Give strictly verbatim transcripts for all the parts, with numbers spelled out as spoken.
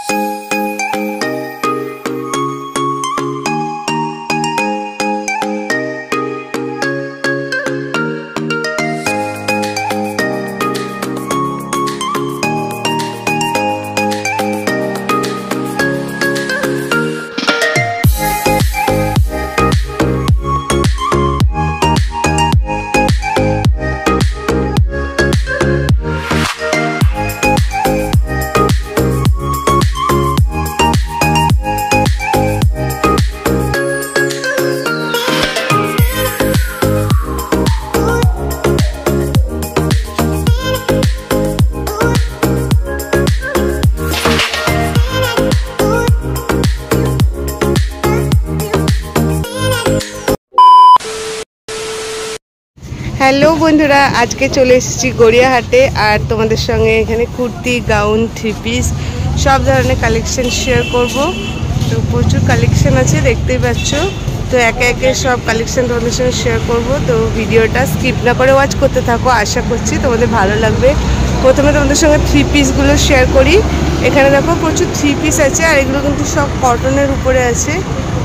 Hello बंधुरा आज के चले एसेছি গড়িয়াহাটে আর তোমাদের সঙ্গে এখানে কুর্তি গাউন থ্রি পিস সব ধরনের কালেকশন শেয়ার করব। তো প্রচুর কালেকশন আছে দেখতেই পাচ্ছ। তো একে একে সব কালেকশন তোমাদের সঙ্গে শেয়ার করব। তো ভিডিওটা স্কিপ না করে ওয়াচ করতে থাকো, আশা করছি তোমাদের ভালো লাগবে। প্রথমে তোমাদের সঙ্গে থ্রি পিসগুলো শেয়ার করি। এখানে দেখো প্রচুর থ্রি পিস আছে আর এগুলো কিন্তু সব কটনের উপরে আছে,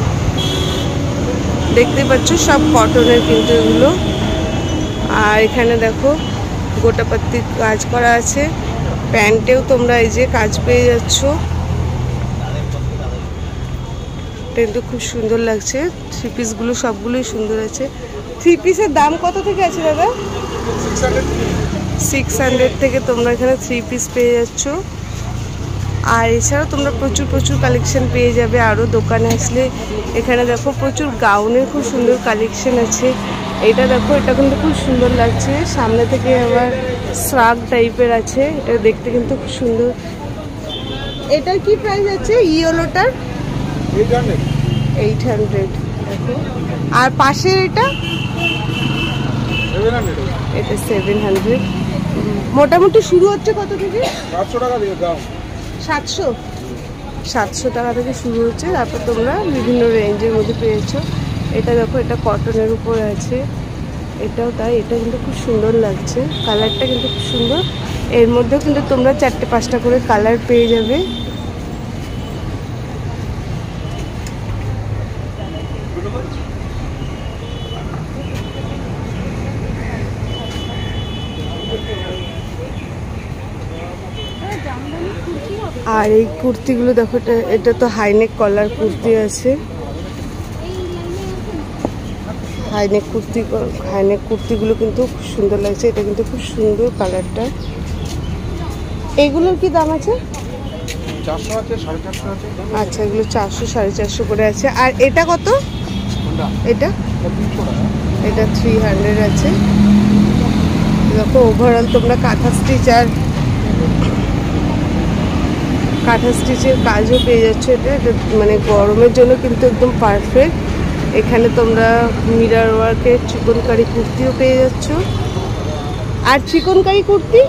দেখতেই পাচ্ছ সব কটনের কিন্তু এগুলো। আর এখানে দেখো গোটাপাতি কাজ করা আছে, প্যান্টেও তোমরা এই যে কাজ পেয়ে যাচ্ছ, কিন্তু খুব সুন্দর লাগছে। থ্রি পিসগুলো সবগুলোই সুন্দর আছে। থ্রি পিসের দাম কত থেকে আছে দাদা? সিক্স হান্ড্রেড থেকে তোমরা এখানে থ্রি পিস পেয়ে যাচ্ছ। আর এছাড়াও তোমরা প্রচুর প্রচুর কালেকশন পেয়ে যাবে আরও দোকানে আসলে। এখানে দেখো প্রচুর গাউনের খুব সুন্দর কালেকশন আছে। এটা দেখো, এটা কিন্তু খুব সুন্দর লাগছে, সামনে থেকে আবার শ্রাগ টাইপের আছে, এটা দেখতে কিন্তু খুব সুন্দর। এটার কি প্রাইস আছে ইয়েলোটার? Eight hundred. দেখো আর পাশের এটা এটা সেভেন হান্ড্রেড। মোটামুটি শুরু হচ্ছে কত থেকে? সাতশো টাকা থেকে দাম। সাতশো সাতশো টাকা থেকে শুরু হচ্ছে, তারপর তোমরা বিভিন্ন রেঞ্জের মধ্যে পেয়েছো। এটা দেখো, এটা কটনের উপরে আছে, এটাও তাই। এটা কিন্তু খুব সুন্দর লাগছে, কালারটা কিন্তু খুব সুন্দর। এর মধ্যেও কিন্তু তোমরা চারটে পাঁচটা করে কালার পেয়ে যাবে। আর এই কুর্তিগুলো দেখো, এটা এটা তো হাইনেক কলার কুর্তি আছে। হাইনেক কুর্তি হাইনেক কুর্তিগুলো কিন্তু খুব সুন্দর লাগছে, এটা কিন্তু খুব সুন্দর কালারটা। এগুলোর কি দাম আছে? চারশো আছে, সাড়ে চারশো আছে। আচ্ছা, এগুলো চারশো সাড়ে চারশো করে আছে। আর এটা কত? এটা এটা থ্রি হান্ড্রেড আছে। দেখো ওভারঅল তোমরা কাঁথা স্টিচ আর কাঁথা স্টিচের কাজও পেয়ে যাচ্ছ। এটা এটা মানে গরমের জন্য কিন্তু একদম পারফেক্ট। এখানে তোমরা মিরার ওয়ার্কের চিকনকারি কুর্তিও পেয়ে যাচ্ছ। আর চিকনকারি কুর্তি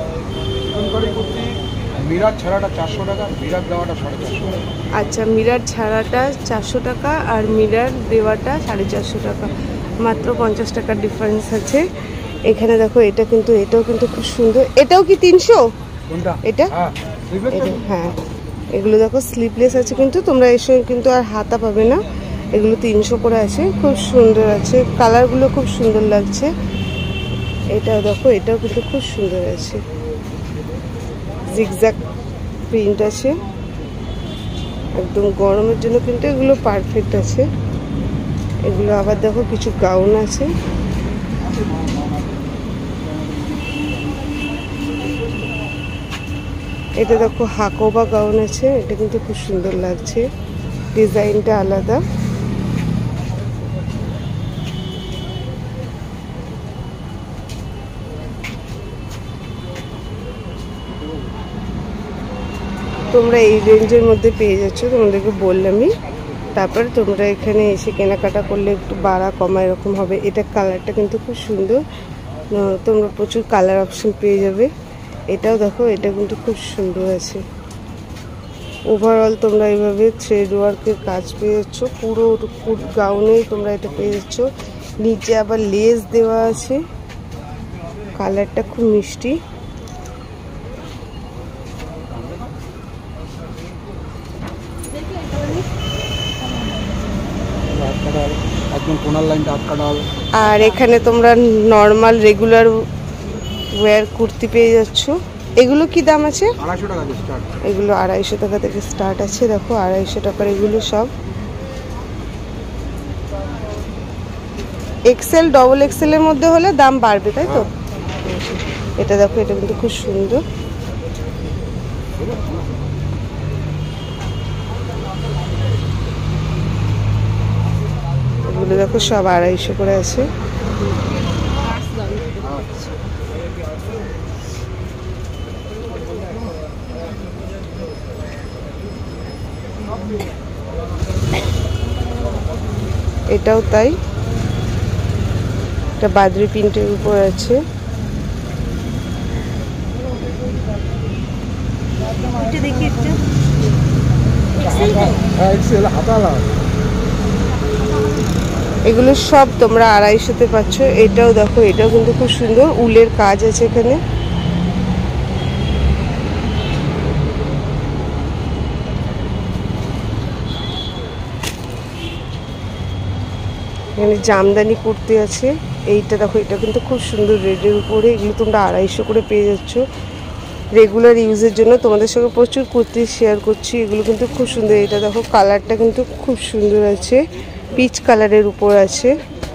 মিরার ছাড়াটা চারশো টাকা, মিরার দেওয়াটা সাড়ে চারশো টাকা। আচ্ছা, মিরার ছাড়াটা চারশো টাকা আর মিরার দেওয়াটা সাড়ে চারশো টাকা, মাত্র পঞ্চাশ টাকার ডিফারেন্স আছে। এখানে দেখো, এটা কিন্তু এটাও কিন্তু খুব সুন্দর। এটাও কি তিনশো? এটা হ্যাঁ, এগুলো দেখো স্লিভলেস আছে, কিন্তু তোমরা এর সঙ্গে কিন্তু আর হাতা পাবে না। এগুলো তিনশো করে আছে, খুব সুন্দর আছে, কালারগুলো খুব সুন্দর লাগছে। এটাও দেখো, এটাও কিন্তু খুব সুন্দর আছে, জিগজ্যাগ প্রিন্ট আছে, একদম গরমের জন্য কিন্তু এগুলো পারফেক্ট আছে। এগুলো আবার দেখো কিছু গাউন আছে। এটা দেখো হাকোবা গাউন আছে, এটা কিন্তু খুব সুন্দর লাগছে, ডিজাইনটা আলাদা। তোমরা এই রেঞ্জের মধ্যে পেয়ে যাচ্ছ, তোমাদেরকে বললামই। তারপরে তোমরা এখানে এসে কেনাকাটা করলে একটু বাড়া কমা এরকম হবে। এটা কালারটা কিন্তু খুব সুন্দর, তোমরা প্রচুর কালার অপশন পেয়ে যাবে। এটাও দেখো, এটা কিন্তু খুব সুন্দর আছে। ওভারঅল তোমরা এইভাবে থ্রেড ওয়ার্কের কাজ পেয়ে যাচ্ছ, পুরো গাউনেই তোমরা এটা পেয়ে যাচ্ছ। নিচে আবার লেস দেওয়া আছে, কালারটা খুব মিষ্টি। কোনার লাইনটা আটকানো হবে। আর এখানে তোমরা নর্মাল রেগুলার ওয়্যার কুর্তি পেয়ে যাচ্ছ। এগুলো কি দাম আছে? আড়াইশো টাকা থেকে স্টার্ট। এগুলো আড়াইশো টাকা থেকে স্টার্ট আছে। দেখো আড়াইশো টাকার এগুলো সব। এক্সেল ডবল এক্সেল এর মধ্যে হলে দাম বাড়বে, তাই তো? এটা দেখো, এটা কিন্তু খুব সুন্দর। এগুলো দেখো সব আড়াইশো করে আছে। এটাও তাই, এটা বাদরি প্রিন্টের উপর আছে। এগুলো সব তোমরা আড়াইশোতে পাচ্ছ। এটাও দেখো, এটাও কিন্তু খুব সুন্দর, উলের কাজ আছে এখানে। এখানে জামদানি কুর্তি আছে। এইটা দেখো, এটা কিন্তু খুব সুন্দর রেডের উপরে। এগুলো তোমরা আড়াইশো করে পেয়ে যাচ্ছ। রেগুলার ইউজের জন্য তোমাদের সঙ্গে প্রচুর কুর্তি শেয়ার করছি। এগুলো কিন্তু খুব সুন্দর। এটা দেখো, কালারটা কিন্তু খুব সুন্দর আছে, পিচ কালারের উপর আছে।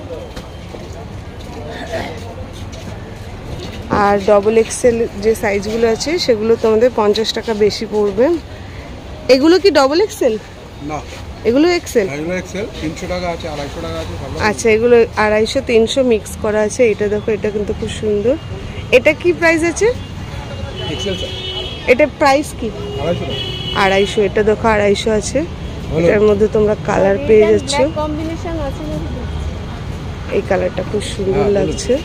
আর ডবল এক্সেল যে সাইজগুলো আছে সেগুলো তোমাদের পঞ্চাশ টাকা বেশি পড়বে। এগুলো কি ডবল এক্সেল? না, এগুলো এক্সেল। এগুলো এক্সেল তিনশো টাকা আছে, আড়াইশো টাকা আছে। আচ্ছা, এগুলো আড়াইশো তিনশো মিক্স করা আছে। এটা দেখো, এটা কিন্তু খুব সুন্দর। এটা কি প্রাইস আছে? এক্সেল এটা প্রাইস কি? আড়াইশো টাকা। আড়াইশো। এটা দেখো আড়াইশো আছে। এটার মধ্যে তোমরা কালার পেয়ে যাচ্ছ। এই কালারটা খুব সুন্দর লাগছে।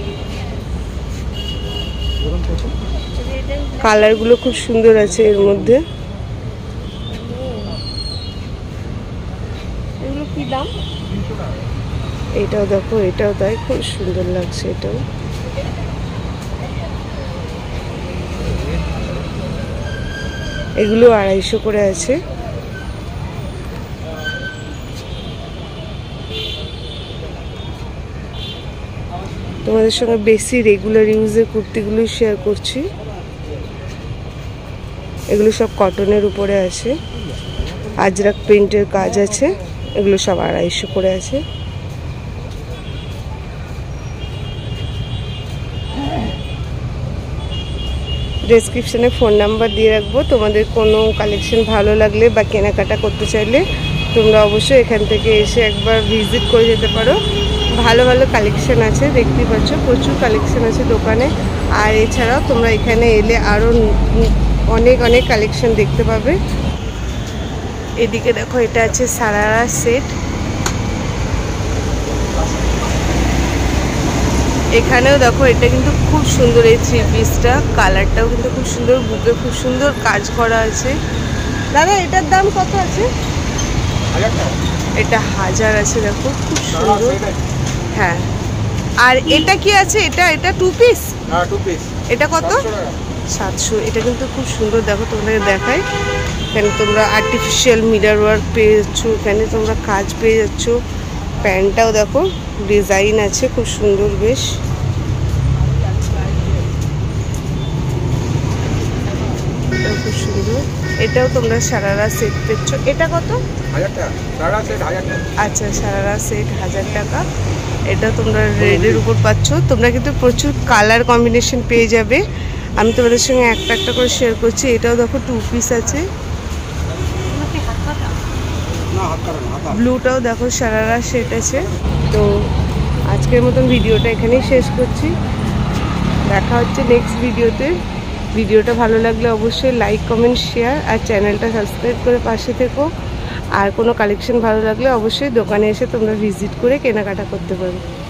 কালারগুলো খুব সুন্দর আছে এর মধ্যে। এগুলো কি দাম? এটাও দেখো, এটাও তাই, খুব সুন্দর লাগছে। এটাও এগুলো আড়াইশো করে আছে। তোমাদের সঙ্গে বেশি রেগুলার ইউজের কুর্তিগুলো শেয়ার করছি। এগুলো সব কটনের উপরে আছে, আজরাক প্রিন্টের কাজ আছে। এগুলো সব আড়াইশো করে আছে। ডেসক্রিপশনে ফোন নাম্বার দিয়ে রাখবো। তোমাদের কোনো কালেকশন ভালো লাগলে বা কেনাকাটা করতে চাইলে তোমরা অবশ্যই এখান থেকে এসে একবার ভিজিট করে যেতে পারো। ভালো ভালো কালেকশন আছে, দেখতেই পাচ্ছ প্রচুর কালেকশন আছে দোকানে। আর এছাড়াও তোমরা এখানে এলে আরও অনেক অনেক কালেকশন দেখতে পাবে। এদিকে দেখো, এটা আছে সারারা সেট। এখানেও দেখো, এটা কিন্তু খুব সুন্দর। এই থ্রি পিসটা কালারটাও কিন্তু খুব সুন্দর, বুকে খুব সুন্দর কাজ করা আছে। দাদা, এটার দাম কত আছে? এটা হাজার আছে। দেখো খুব সুন্দর। হ্যাঁ, আর এটা কি আছে? এটা এটা টু পিস। হ্যাঁ, টু পিস। এটা কত? সাতশো। এটা কিন্তু খুব সুন্দর। দেখো তোমাদের দেখাই। এখানে তোমরা আর্টিফিশিয়াল মিরর ওয়ার্ক পেয়ে যাচ্ছ। এখানে তোমরা কাজ পেয়ে যাচ্ছ। প্যান্টটাও দেখো ডিজাইন আছে, খুব সুন্দর বেশ। খুব সুন্দর। এটাও তোমরা সারারা সেট পেচ্ছ। এটা কত? হাজার টাকা। সারারা সেট হাজার টাকা। আচ্ছা, সারারা সেট হাজার টাকা। এটা তোমরা রেডের উপর পাচ্ছ। তোমরা কিন্তু প্রচুর কালার কম্বিনেশন পেয়ে যাবে। আমি তোমাদের সঙ্গে একটা একটা করে শেয়ার করছি। এটাও দেখো টু পিস আছে। ব্লুটাও দেখো সারারা সেট আছে। তো আজকের মতন ভিডিওটা এখানেই শেষ করছি। দেখা হচ্ছে নেক্সট ভিডিওতে। ভিডিওটা ভালো লাগলে অবশ্যই লাইক কমেন্ট শেয়ার আর চ্যানেলটা সাবস্ক্রাইব করে পাশে থেকো। আর কোনো কালেকশন ভালো লাগলে অবশ্যই দোকানে এসে তোমরা ভিজিট করে কেনাকাটা করতে পারো।